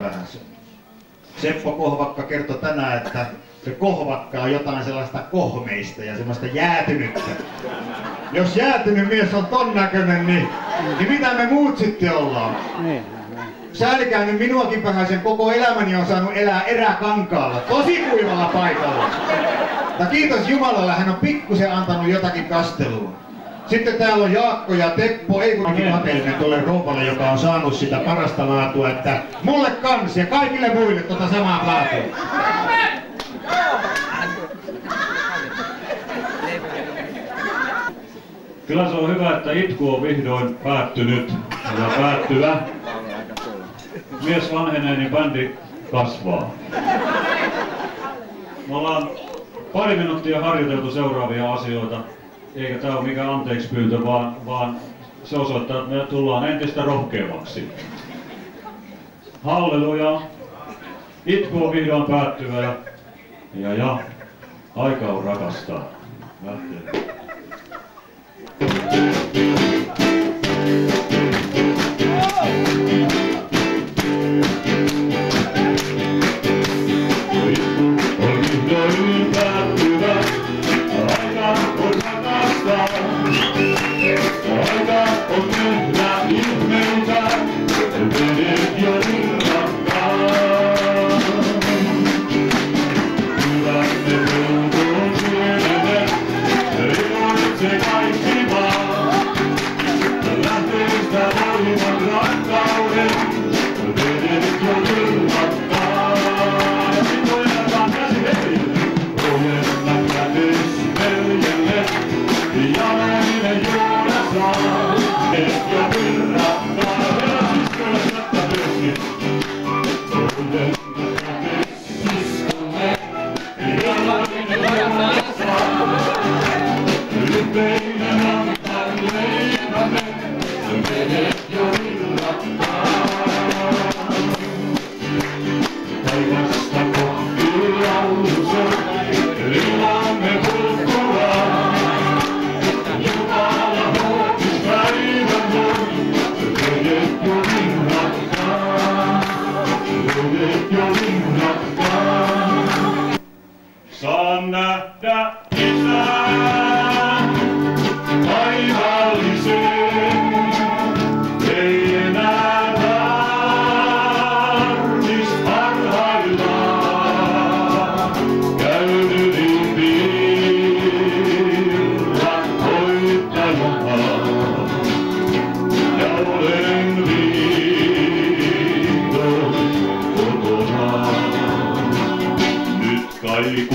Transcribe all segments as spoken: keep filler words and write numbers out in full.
Vähän se. Seppo Kohvakka kertoi tänään, että se kohvakka on jotain sellaista kohmeista ja semmoista jäätynyttä. Jos jäätynyt mies on ton näköinen, niin, niin mitä me muut sitten ollaan? Säälikää nyt minuakin vähän, sen koko elämäni on saanut elää eräkankaalla, tosi kuivalla paikalla. Ja kiitos Jumalalle, hän on pikkusen antanut jotakin kastelua. Sitten täällä on Jaakko ja Teppo, ei kun kateellinen tuolle rouvalle, joka on saanut sitä parasta laatua, että mulle kans ja kaikille muille tota samaa laatua. Kyllä se on hyvä, että itku on vihdoin päättynyt ja päättyvä. Mies vanhenee, niin bändi kasvaa. Me ollaan pari minuuttia harjoiteltu seuraavia asioita. Eikä tää ole mikään anteeksipyyntö, vaan, vaan se osoittaa, että me tullaan entistä rohkeammaksi. Halleluja! Itku on vihdoin päättyvä ja, ja, ja aika on rakastaa. Lähtee. Saan nähdä isän taivallisen, ei enää tarvis parhaillaan. Käydytin virran koittamaan ja olen vihdoin kotona. Nyt kai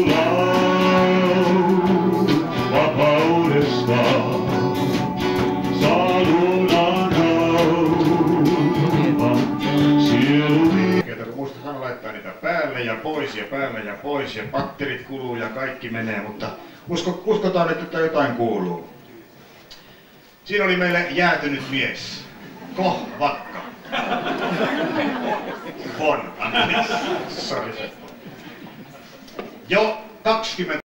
päälle ja pois ja päälle ja pois ja patterit kuluu ja kaikki menee, mutta usko, uskotaan, että jotain kuuluu. Siinä oli meille jäätynyt mies. Kohvakka. Von, anteeksi. Sorry. Jo kaksikymmentä